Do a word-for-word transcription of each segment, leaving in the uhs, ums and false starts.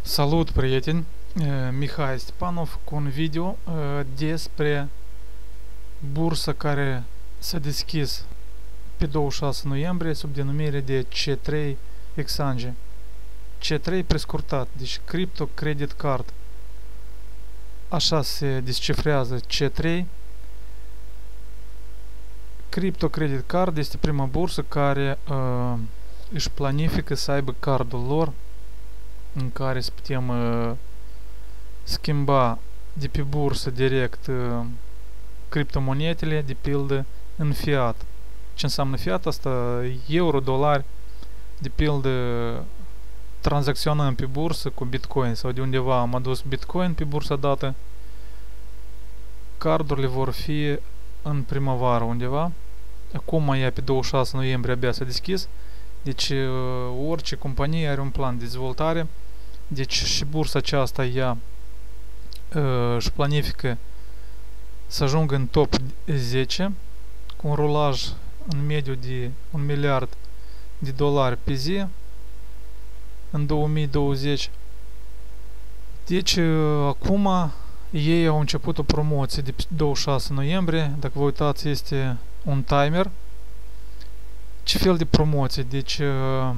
Salut, prieteni! Mihai Stepanov cu un video despre bursa care s-a deschis pe douăzeci și șase noiembrie sub denumire de C trei Exchange. C trei prescurtat, deci Crypto Credit Card. Așa se descifrează C trei. Crypto Credit Card este prima bursă care uh, își planifică să aibă cardul lor în care să putem uh, schimba de pe bursă direct uh, criptomonetele, de pildă, în fiat. Ce înseamnă fiat? Asta euro, dolari, de pildă tranzacționăm pe bursă cu Bitcoin sau de undeva am adus Bitcoin pe bursa dată. Cardurile vor fi în primăvară undeva. Acum ea pe douăzeci și șase noiembrie abia s-a deschis. Deci orice companie are un plan de dezvoltare. Deci și bursa aceasta ea își planifică să ajungă în top zece cu un rulaj în mediu de un miliard de dolari pe zi în două mii douăzeci. Deci acum ei au început o promoție de douăzeci și șase noiembrie. Dacă vă uitați, este un timer. Ce fel de promoție? Deci uh,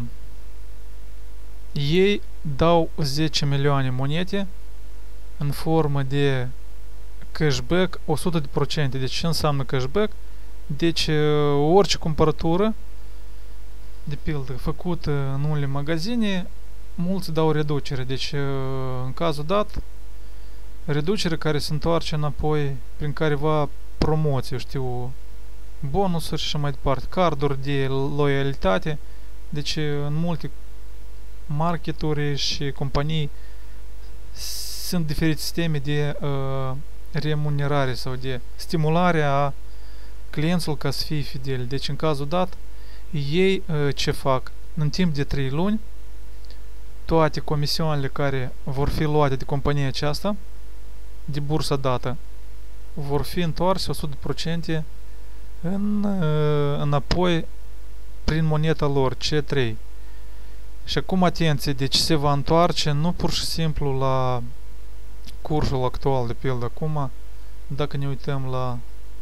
ei dau zece milioane monede în formă de cashback o sută la sută. Deci ce înseamnă cashback? Deci uh, orice cumpărătură de pildă făcută în unele magazine, mulți dau reducere. Deci uh, în cazul dat reducere care se întoarce înapoi prin careva promoție, știu, bonusuri și așa mai departe, carduri de loialitate. Deci în multe marketuri și companii sunt diferite sisteme de uh, remunerare sau de stimulare a clienților ca să fie fideli. Deci în cazul dat ei uh, ce fac? În timp de trei luni toate comisioanele care vor fi luate de compania aceasta de bursa dată vor fi întoarse o sută la sută în, înapoi prin moneta lor C trei. Și acum atenție, deci se va întoarce nu pur și simplu la cursul actual, de pildă acum dacă ne uităm la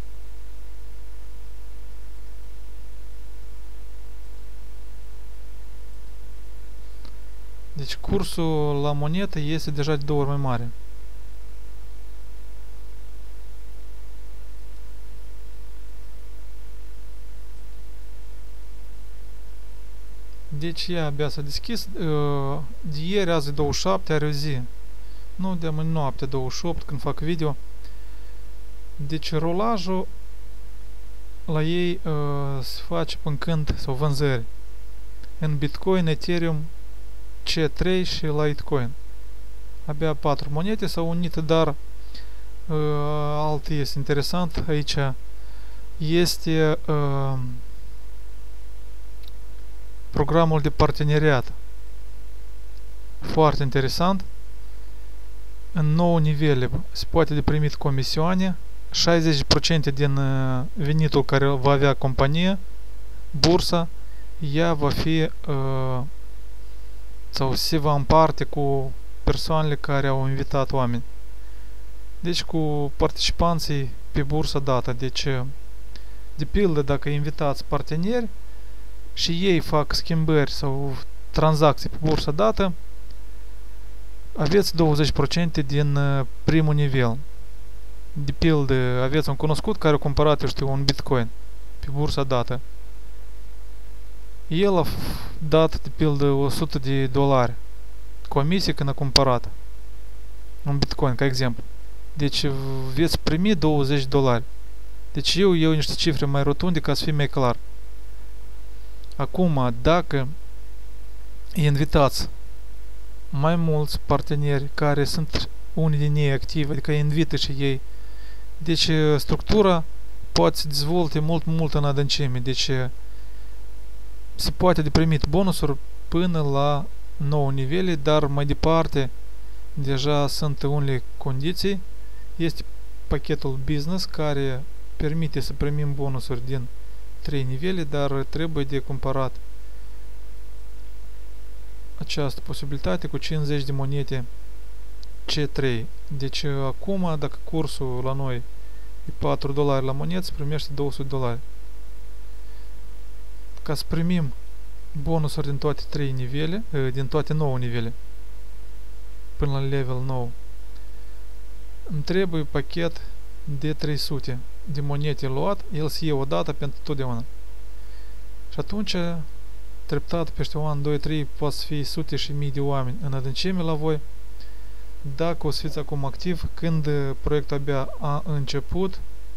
deci cursul la monetă este deja de două ori mai mare. Deci ea abia s-a deschis. De ieri, azi douăzeci și șapte, are o zi. Nu, de mâine noapte douăzeci și opt când fac video. Deci rolajul la ei uh, se face până când sau vânzări în Bitcoin, Ethereum, C trei și Litecoin. Abia patru monede s-au unit, dar uh, altul este interesant aici. Este uh, programul de parteneriat. Foarte interesant. În nouă nivele se poate de primit comisioane. șaizeci la sută din venitul care va avea companie, bursa, ea va fi uh, sau se va împarte cu persoanele care au invitat oameni. Deci cu participanții pe bursa dată. Deci de pildă dacă invitați parteneri și ei fac schimbări sau tranzacții pe bursa dată, aveți douăzeci la sută din uh, primul nivel. De pildă, aveți un cunoscut care a cumpărat, eu știu, un Bitcoin pe bursa dată. El a dat, de pildă, o sută de dolari comisie când a cumpărat un Bitcoin, ca exemplu. Deci veți primi douăzeci de dolari. Deci eu iau niște cifre mai rotunde ca să fie mai clar. Acum, dacă invitați mai mulți parteneri care sunt unii din ei activi, adică invită și ei, deci structura poate să dezvolte mult, mult în adâncime. Deci se poate de primit bonusuri până la nouă nivele, dar mai departe deja sunt unele condiții. Este pachetul business care permite să primim bonusuri din trei nivele, dar trebuie de cumpărat această posibilitate cu cincizeci de monede C trei. Deci acum, dacă cursul la noi e patru dolari la monedă, se primește două sute dolari. Ca să primim bonusuri din toate trei nivele, din toate nouă nivele, până la level nou, îmi trebuie pachet de trei sute de monede luat, el se ia o dată pentru totdeauna. Și atunci, treptat, peste un an, doi, trei, poate să fie sute și mii de oameni în adâncime la voi. Dacă o să fiți acum activ, când proiectul abia a început,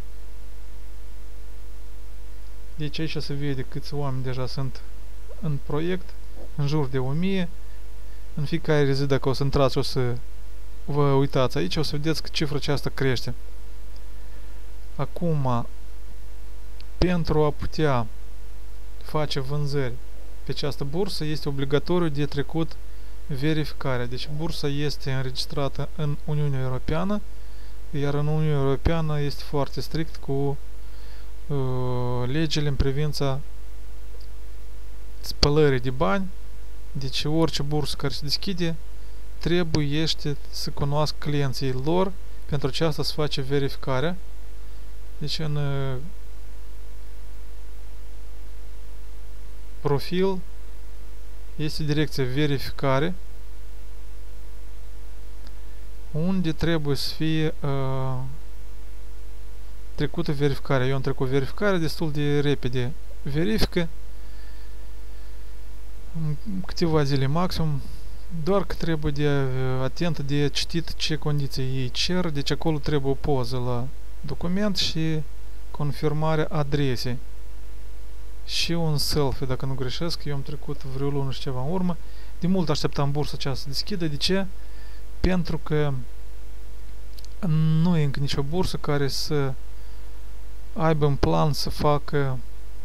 deci aici se vede câți oameni deja sunt în proiect, în jur de o mie. În fiecare zi, dacă o să intrați, o să vă uitați aici, o să vedeți că cifra aceasta crește. Acum, pentru a putea face vânzări pe această bursă, este obligatoriu de trecut verificarea. Deci bursa este înregistrată în Uniunea Europeană, iar în Uniunea Europeană este foarte strict cu uh, legile în privința spălării de bani. Deci orice bursă care se deschide trebuie să cunoască clienții lor, pentru aceasta se face verificarea. Deci în uh, profil este direcția verificare, unde trebuie să fie uh, trecută verificarea. Eu am trecut verificarea destul de repede. Verifică în câteva zile maxim, doar că trebuie de atent de citit ce condiții ei cer. Deci acolo trebuie o poză la document și confirmarea adresei și un selfie, dacă nu greșesc. Eu am trecut vreo lună și ceva în urmă. De mult așteptam bursa aceasta să deschidă. De ce? Pentru că nu e încă nicio bursă care să aibă în plan să facă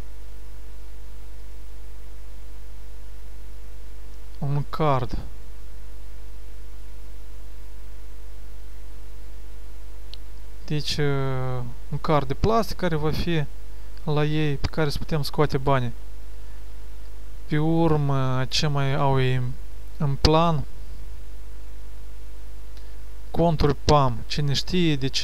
un card. Deci un card de plastic care va fi la ei, pe care să putem scoate bani. Pe urmă, ce mai au ei în plan? Conturi P A M. Cine știe, deci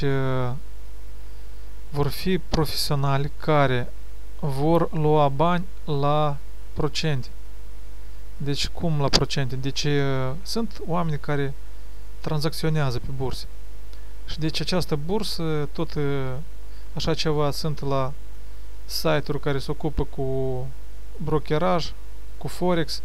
vor fi profesionali care vor lua bani la procente. Deci cum la procente? Deci sunt oameni care tranzacționează pe bursă. Și deci această bursă, tot așa ceva sunt la site-uri care se ocupă cu brokeraj, cu Forex,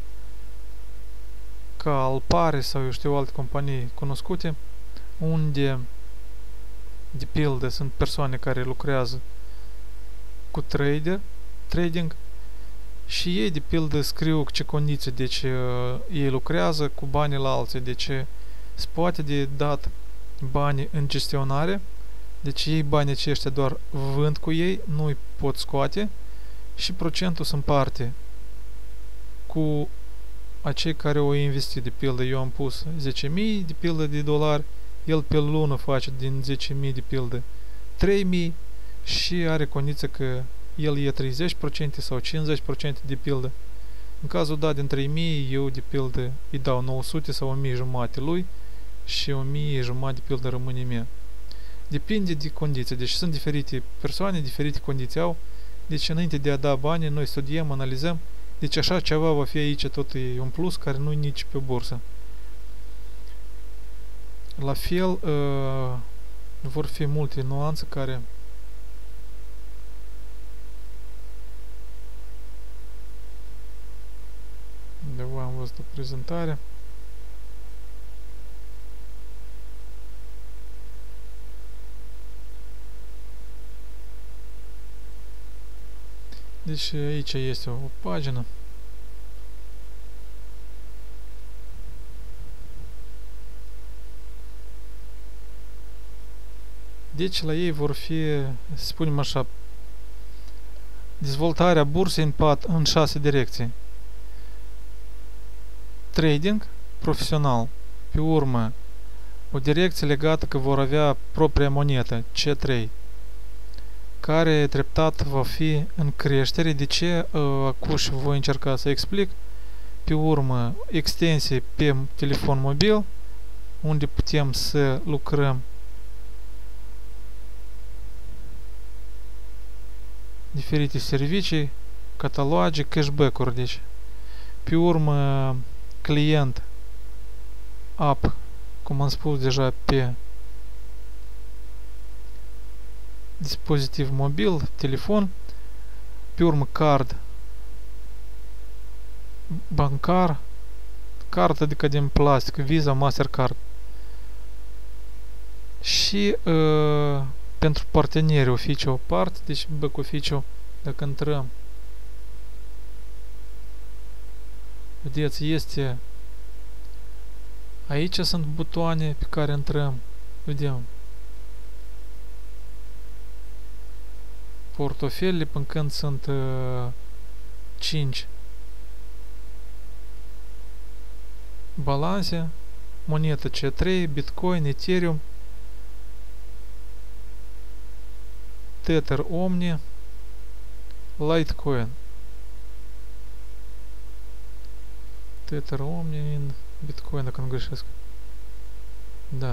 ca Alpare sau eu știu alte companii cunoscute, unde de pildă sunt persoane care lucrează cu trader, trading, și ei de pildă scriu ce condiții, deci ei lucrează cu banii la alții, deci se poate de dat banii în gestionare. Deci ei banii aceștia doar vând cu ei, nu îi pot scoate și procentul se împarte cu acei care au investit. De pildă eu am pus zece mii de pildă de dolari, el pe lună face din zece mii de pildă trei mii și are condiția că el e treizeci la sută sau cincizeci la sută de pildă. În cazul dat din trei mii, eu de pildă îi dau nouă sute sau o mie jumate lui și o mie jumate de pildă rămâne mie. Depinde de condiții. Deci sunt diferite persoane, diferite condiții au. Deci înainte de a da bani, noi studiem, analizăm. Deci așa ceva va fi aici, tot e un plus care nu e nici pe bursă. La fel, uh, vor fi multe nuanțe care undeva am văzut o prezentare. Deci aici este o pagină. Deci la ei vor fi, să spunem așa, dezvoltarea bursei în, pat, în șase direcții. Trading profesional. Pe urmă, o direcție legată că vor avea propria monedă, C trei, care treptat va fi în creștere. De ce? Acum și voi încerca să explic. pe urmă extensie pe telefon mobil, unde putem să lucrăm diferite servicii, cataloge, cashback-uri, deci. Pe urmă, client, app, cum am spus deja, pe dispozitiv mobil, telefon. Pe urmă, card bancar, card adică din plastic, Visa, Mastercard. Și uh, pentru parteneri oficiu o parte, deci back oficiu, dacă intrăm, vedeți, este aici sunt butoane pe care intrăm, vedem portofele, până când sunt uh, cinci balanse, moneta C trei, Bitcoin, Ethereum, Tether, Omni, Litecoin. Tether, Omni, Bitcoin, dacă nu greșesc. Da.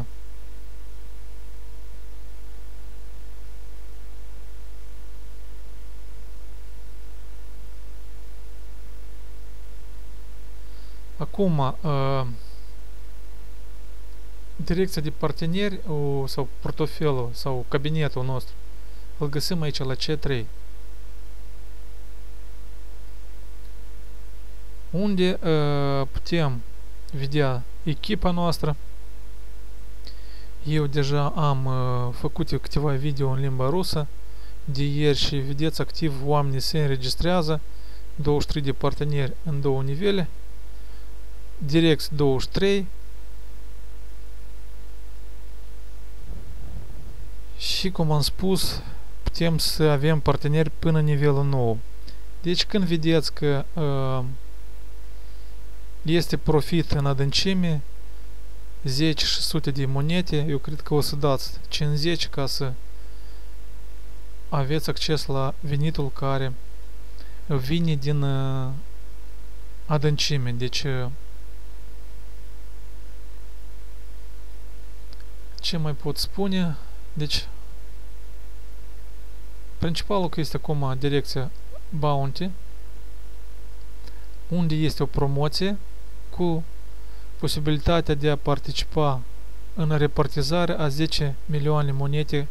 Acum, uh, direcția de parteneri uh, sau portofelul sau cabinetul nostru îl găsim aici la C trei, unde uh, putem vedea echipa noastră. Eu deja am uh, făcut eu câteva video în limba rusă de ieri și vedeți activ oamenii se înregistrează, douăzeci și trei de parteneri în două nivele, direct douăzeci și trei și, cum am spus, putem să avem parteneri până nivelul nou. Deci când vedeți că uh, este profit în adâncime zece șase sute de monede, eu cred că o să dați cincizeci ca să aveți acces la venitul care vine din uh, adâncime. Deci uh, ce mai pot spune? Deci principalul că este acum direcția Bounty, unde este o promoție cu posibilitatea de a participa în repartizare a zece milioane monede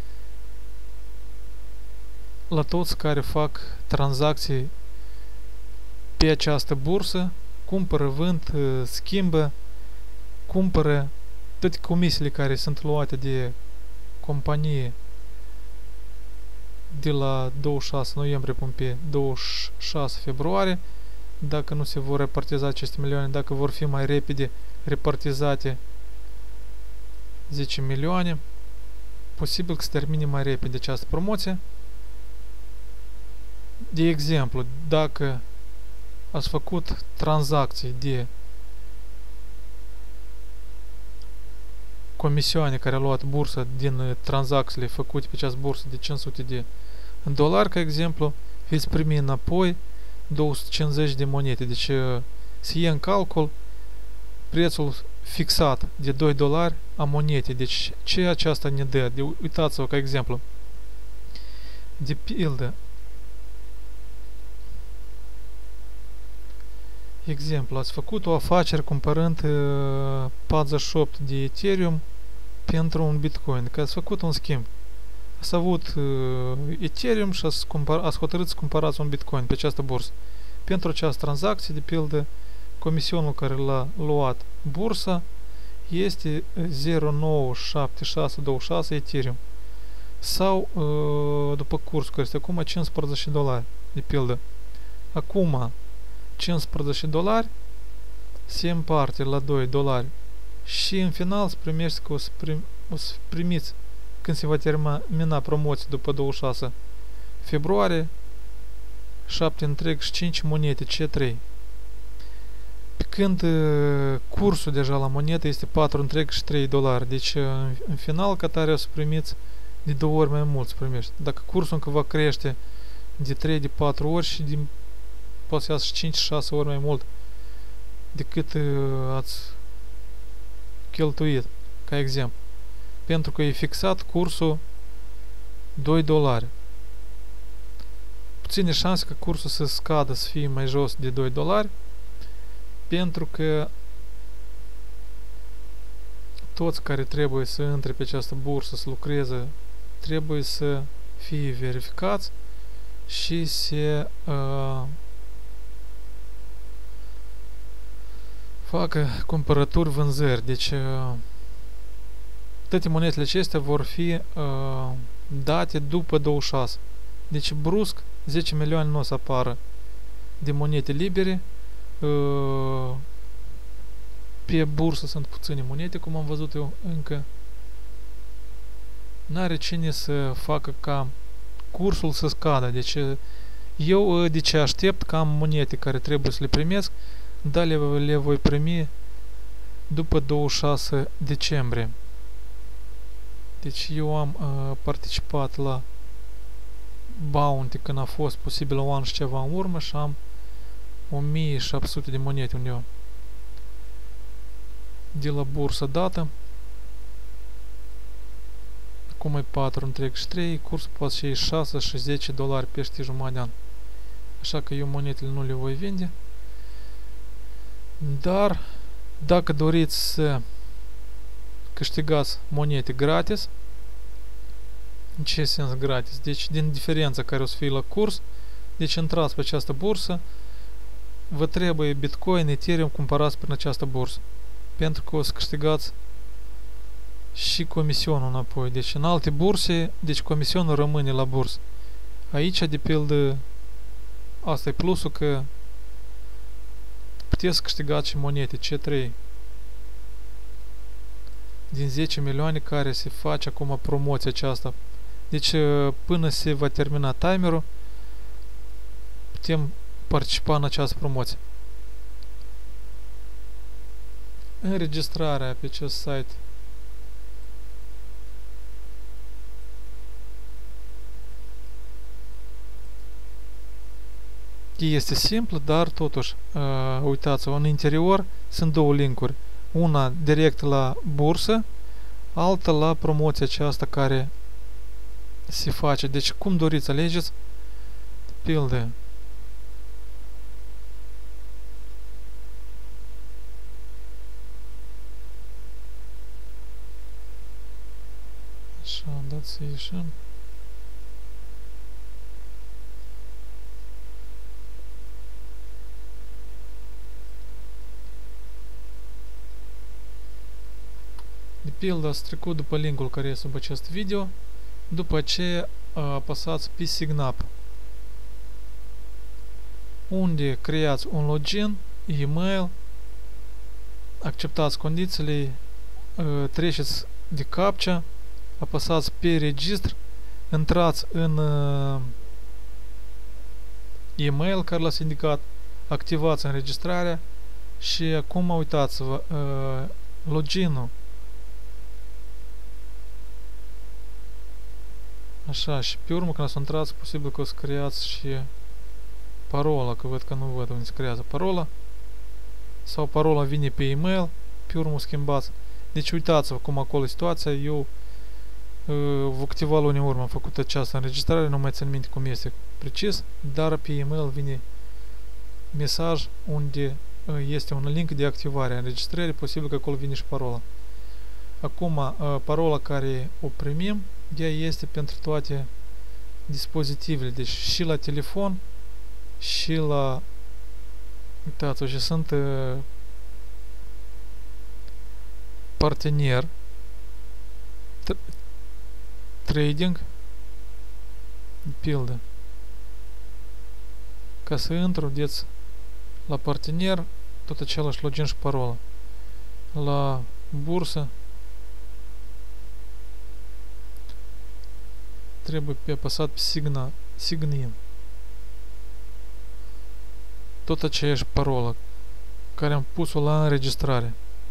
la toți care fac tranzacții pe această bursă, cumpără, vând, schimbă, cumpără, toate comisiile care sunt luate de companie de la douăzeci și șase noiembrie până pe douăzeci și șase februarie, dacă nu se vor repartiza aceste milioane, dacă vor fi mai repede repartizate zece milioane, posibil că se termine mai repede această promoție. De exemplu, dacă ați făcut tranzacții de comisioane care a luat bursa din tranzacțiile făcute pe această bursă de cinci sute de dolari, ca exemplu, veți primi înapoi două sute cincizeci de monede. Deci se ia în calcul prețul fixat de doi dolari a monedei. Deci ce aceasta ne dă? De, uitați-vă ca exemplu. De pildă, exemplu, ați făcut o afacere cumpărând uh, patruzeci și opt de Ethereum pentru un Bitcoin, că ați făcut un schimb. Ați avut uh, Ethereum și ați, cumpăr, ați hotărât să cumpărați un Bitcoin pe această bursă. Pentru această tranzacție, de pildă, comisionul care l-a luat bursa este zero virgulă nouă șapte șase doi șase Ethereum. Sau, uh, după cursul care este acum cincisprezece dolari, de pildă. Acum, cincisprezece dolari se împarte la doi dolari și în final se primește că o să, prim, o să primiți când se va termina promoția după douăzeci și șase februarie șapte virgulă cinci monede C trei. Pe când uh, cursul deja la monedă este patru virgulă trei dolari, deci uh, în final ca tare o să primiți de două ori mai mult să primești. Dacă cursul încă va crește de trei, de patru ori și din poate să iasă cinci șase ori mai mult de cât uh, ați cheltuit, ca exemplu. Pentru că e fixat cursul doi dolari. Puține șanse ca cursul să scadă, să fie mai jos de doi dolari, pentru că toți care trebuie să intre pe această bursă, să lucreze, trebuie să fie verificați și se uh, facă cumpărături, vânzări. Deci uh, toate monetele acestea vor fi uh, date după douăzeci și șase. Deci brusc zece milioane nu o să apară de monede libere. Uh, pe bursă sunt puține monede, cum am văzut eu încă. N-are cine să facă ca cursul să scadă. Deci eu de ce aștept că am monede care trebuie să le primesc, dar le, le voi primi după douăzeci și șase decembrie. Deci eu am uh, participat la Bounty când a fost posibil un an și ceva în urmă și am o mie șapte sute de monede undeva de la bursă dată. Acum e patru și trei, cursul poate și șase și zece dolari peste jumătate de an. Așa că eu monetele nu le voi vinde. Dar dacă doriți să câștigați monede gratis, în ce sens gratis? Deci din diferența care o să fie la curs, deci intrați pe această bursă, vă trebuie Bitcoin, Ethereum cumpărați prin această bursă. Pentru că o să câștigați și comisionul înapoi. Deci în alte burse, deci comisionul rămâne la bursă. Aici, de pildă, asta e plusul că puteți câștigați și monede C trei din zece milioane care se face acum promoția aceasta. Deci până se va termina timerul, putem participa în această promoție. Înregistrarea pe acest site este simplă, dar totuși, uh, uitați-vă, în interior sunt două linkuri. Una direct la bursă, alta la promoția aceasta care se face. Deci cum doriți, alegeți, de pildă, așa, dați să ieșim. De pildă, ați trecut după linkul care e sub acest video, după aceea apăsați pe Sign Up, unde creați un login, e-mail, acceptați condițiile, treceți de captcha, apăsați pe registr, intrați în e-mail care l-ați indicat, activați înregistrarea și acum uitați-vă, login-ul. Așa, și pe urmă când o să intrați, posibil că o să creați și parola, că văd că nu văd unde se creează parola. Sau parola vine pe e-mail, pe urmă o schimbați. Deci uitați-vă cum acolo e situația. Eu uh, câteva luni în urmă am făcut această înregistrare, nu mai țin minte cum este precis, dar pe e-mail vine mesaj unde uh, este un link de activare a înregistrării, posibil că acolo vine și parola. Acum, uh, parola care o primim, ea este pentru toate dispozitivele, deci și la telefon, și la, uitați-vă, și sunt uh, partener trading, de pildă. Ca să intru, vedeți, la partener, tot același login și parola. La bursă trebuie pe apăsat pe signa, sign in. Tot aceeași parolă care am pus-o la înregistrare.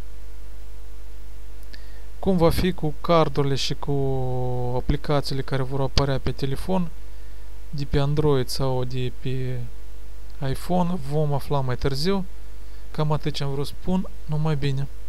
Cum va fi cu cardurile și cu aplicațiile care vor apărea pe telefon, de pe Android sau de pe iPhone, vom afla mai târziu. Cam atât ce am vrut să spun. Numai bine!